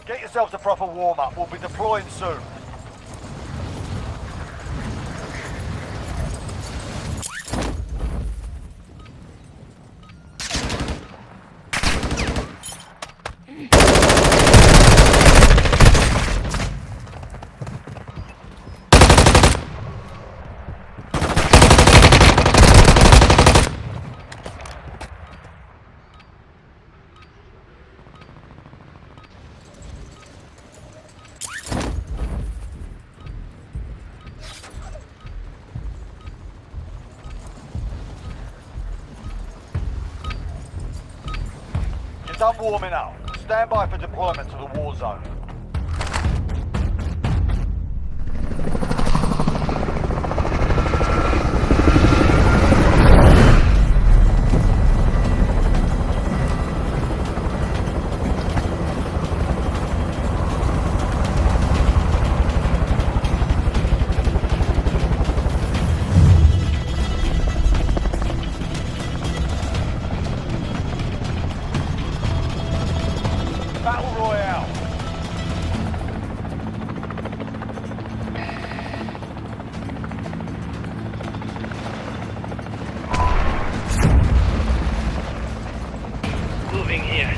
Get yourselves a proper warm-up. We'll be deploying soon. Done warming up. Stand by for deployment to the war zone. Battle Royale. Moving here.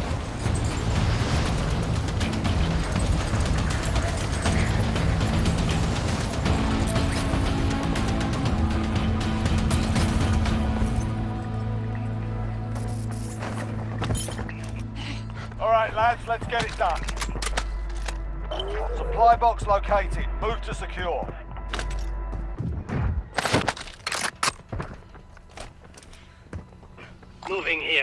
Alright lads, let's get it done. Supply box located. Move to secure. Moving here.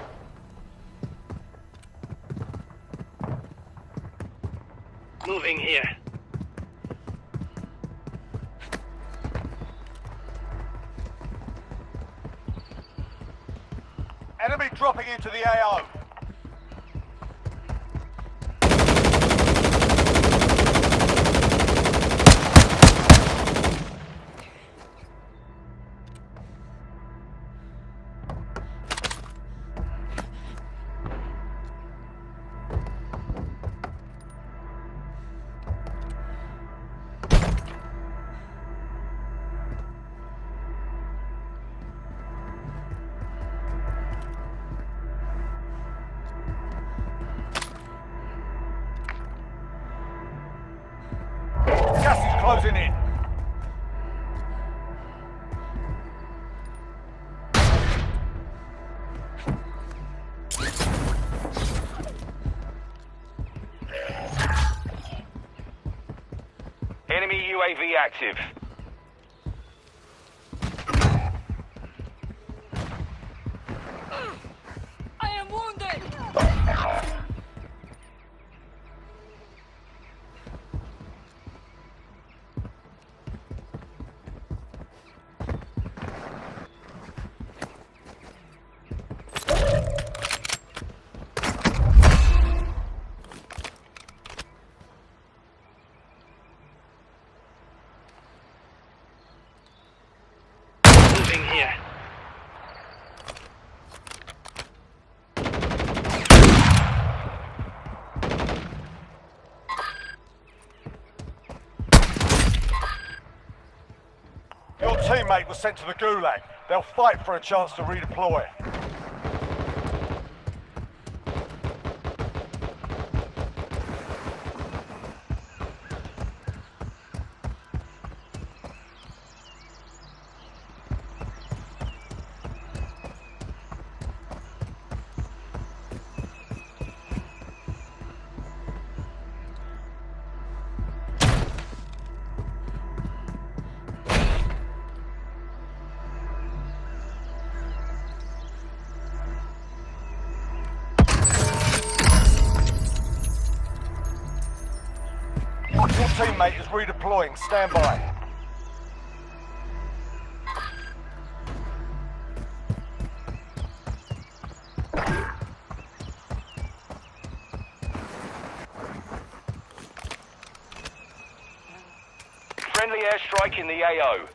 Moving here. Enemy dropping into the AO. Gas is closing in. Enemy UAV active. I am wounded! Moving here. Your teammate was sent to the Gulag. They'll fight for a chance to redeploy. Your teammate is redeploying. Stand by. Friendly airstrike in the AO.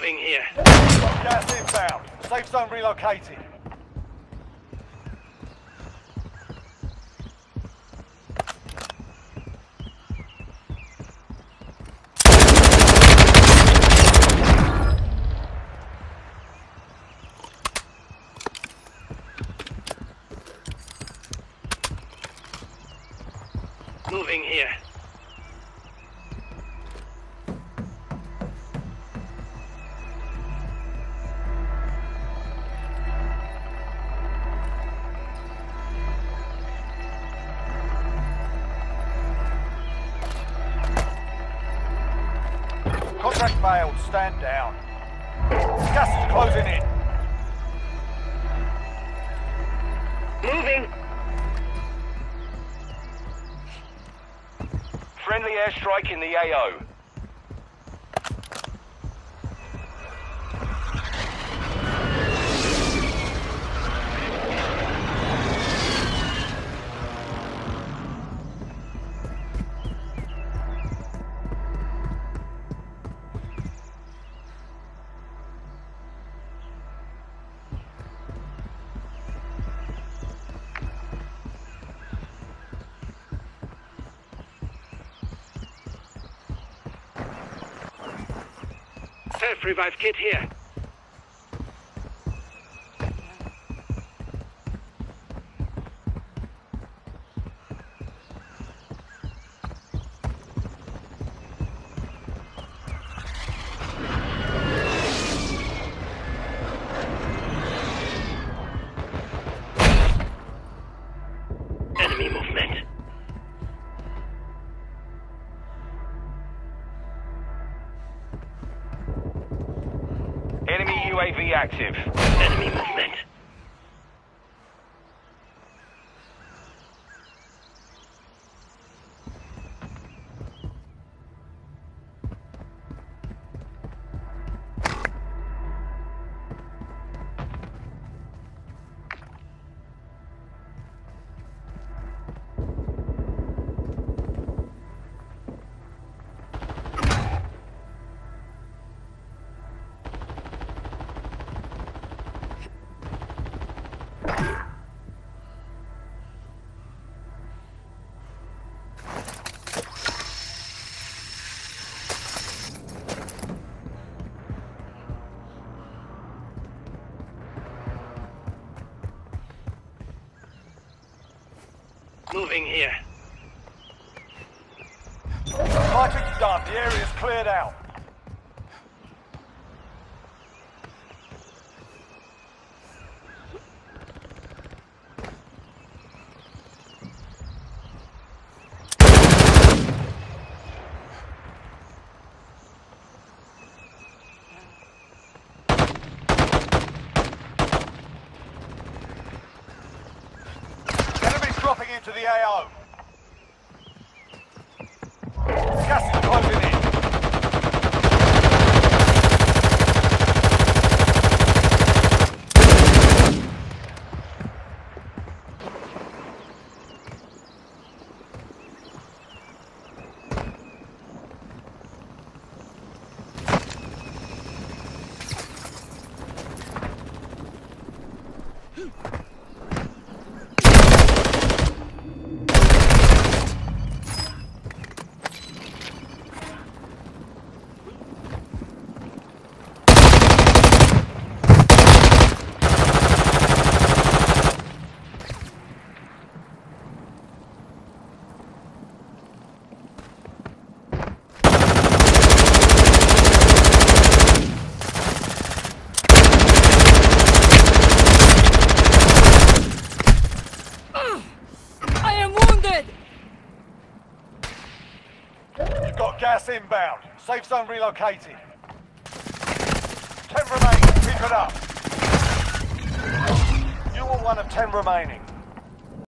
Moving here. Got gas inbound. Safe zone relocated. Moving here. Contract failed. Stand down. Gas is closing in. Moving. Friendly airstrike in the AO. Self-revive kit here. Enemy movement. Enemy UAV active. Enemy movement. Moving here. Fighting's done. The area's cleared out. Dropping into the AO. Gas is closing in. Got gas inbound. Safe zone relocated. 10 remaining. Keep it up. You are one of 10 remaining.